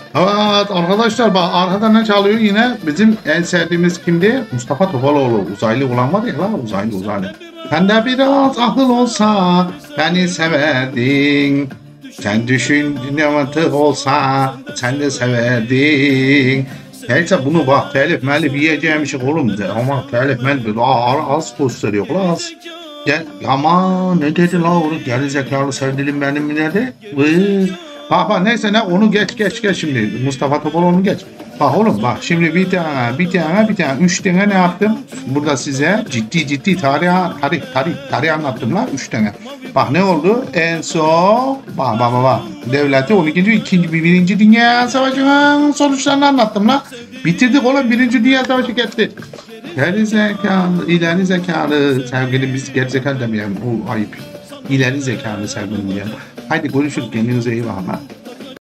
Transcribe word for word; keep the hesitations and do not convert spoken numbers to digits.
Evet arkadaşlar, bak arkada ne çalıyor yine? Bizim en sevdiğimiz kimdi? Mustafa Topaloğlu. Uzaylı olan var ya lan, uzaylı uzaylı. Sen de biraz aklın olsa beni severdin. Sen düşün dünya mantık olsa sen de severdin. Neyse bunu bak telif melif yiyeceğim şey oğlum de ama telif melif az, az gösteriyor lan az. Gel ama ne dedi la oğlum, geri zekalı sevdilim benim mi dedi? Vıı. Bak bak neyse ne onu geç geç geç şimdi Mustafa Topaloğlu'nu geç. Bak oğlum bak şimdi bir tane bir tane bir tane üç tane ne yaptım? Burada size ciddi ciddi tarih tarih tarih tarih anlattım lan üç tane. Bak ne oldu? En son bak bak bak bak. Devleti on ikinci ikinci birinci Dünya Savaşı'nın sonuçlarını anlattım lan. Bitirdik oğlum, birinci Dünya Savaşı gitti. Geri zekalı, ileri zekalı sevgilim, biz geri zekalı demeyelim, o ayıp. İleri zekalı sevgilim diyelim. Haydi görüşürüz, kendinize iyi bakın.